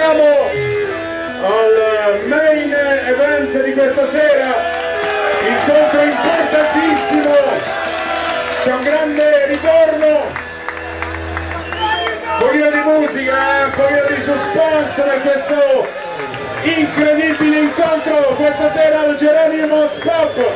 Passiamo al main event di questa sera, incontro importantissimo, c'è un grande ritorno, un pochino di musica, un pochino di suspense per questo incredibile incontro questa sera al Geronimo's Pub.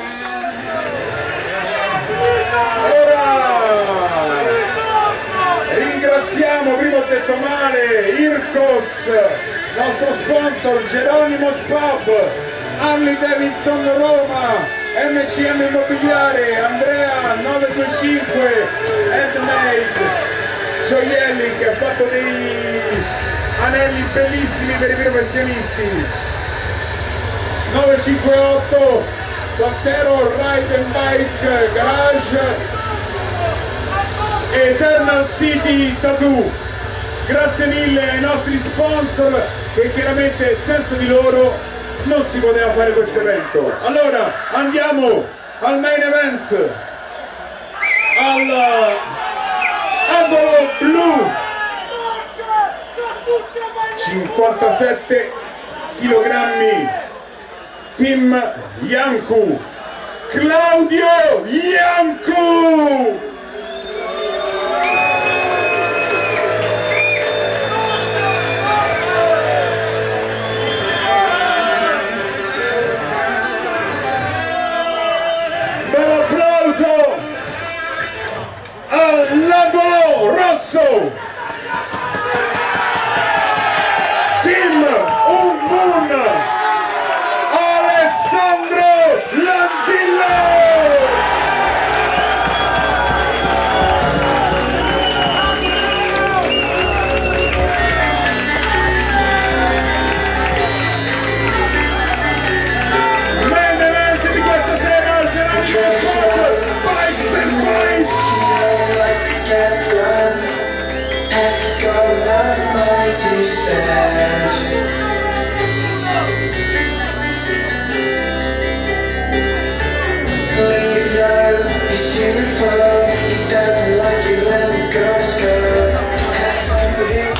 Ringraziamo, prima ho detto male, Ircos, nostro sponsor, Geronimo's Pub, Harley Davidson Roma, MCM Immobiliare, Andrea 925, Handmade, Gioielli che ha fatto dei anelli bellissimi per i professionisti, 958, Santero Ride and Bike Garage, Eternal City Tattoo. Grazie mille ai nostri sponsor che chiaramente senza di loro non si poteva fare questo evento. Allora andiamo al main event, al angolo blu, 57 kg, Team Iancu, Claudio Iancu. All'angolo rosso, Team Moon, Alessandro Lanzillo. Main event di questa sera al Geronimo's Pub, Bikes and Boys. Has he got enough money to spend? Leave now, he's to and fro. He doesn't like you when girls go. Has he got enough?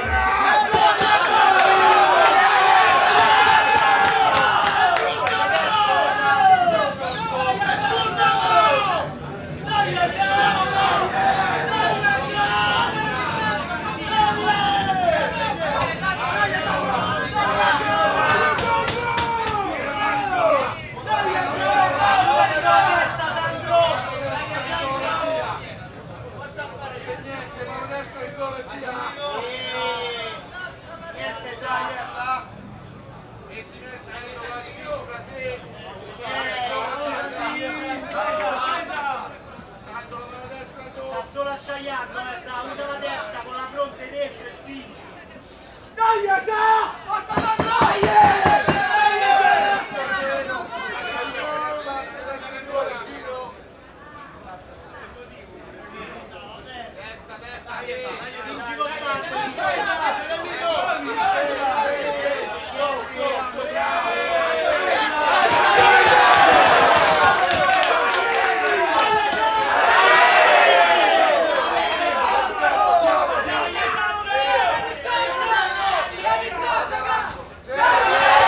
Solo acciaiato, usa la destra con la fronte dentro e spingi. Dai, sa! Porta dai! Vinci costante. Dai!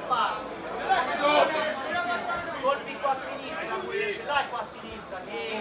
passi. Colpi qua a sinistra pure, ce l'hai qua a sinistra,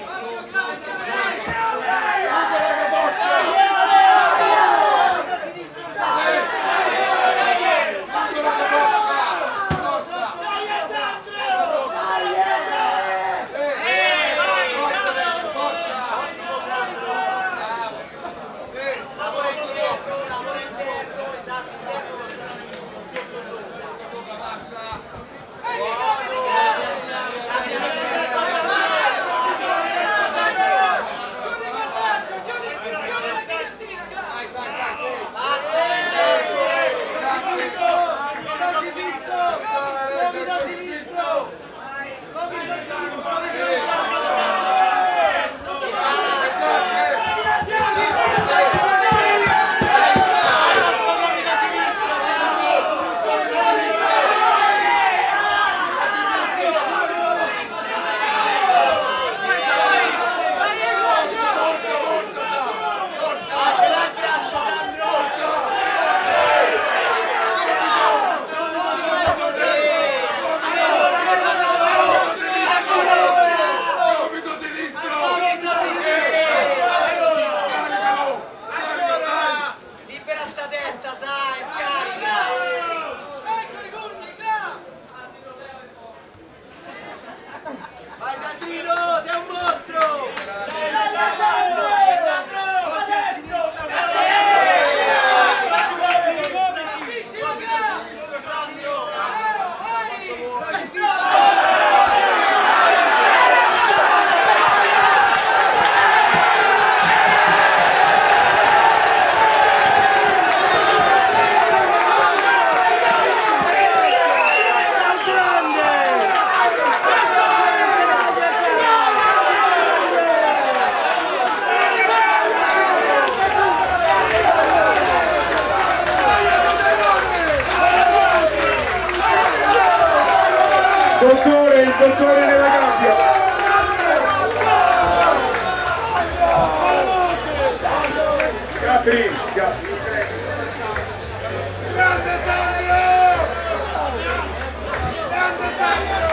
il dottore nella gabbia. Capri, Grande Sandro! Grande Sandro!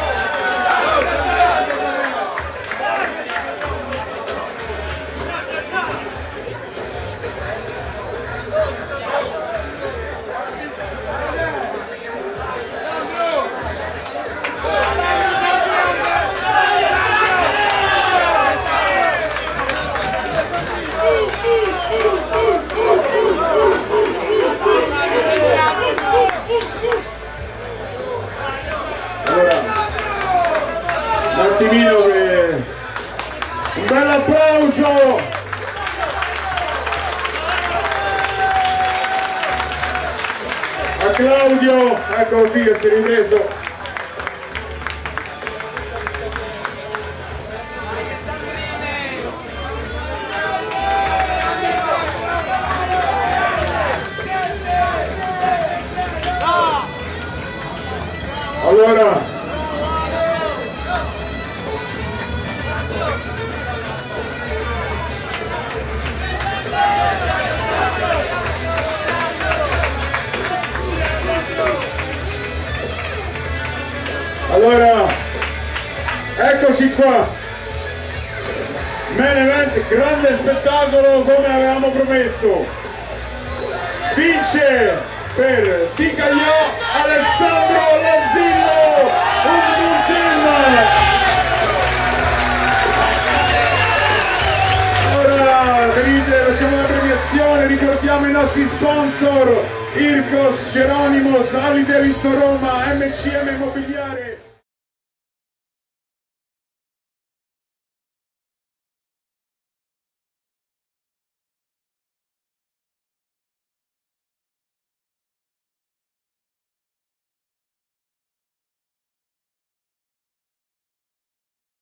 Un attimino un bel applauso a Claudio, eccolo qui che si è ripreso. Allora, eccoci qua, main event, grande spettacolo come avevamo promesso. Vince per Ticaiò Alessandro Lazzillo, un team. Ora venite, facciamo una premiazione, ricordiamo i nostri sponsor: Ircos, Geronimo, Aliter Roma, MCM Immobiliare.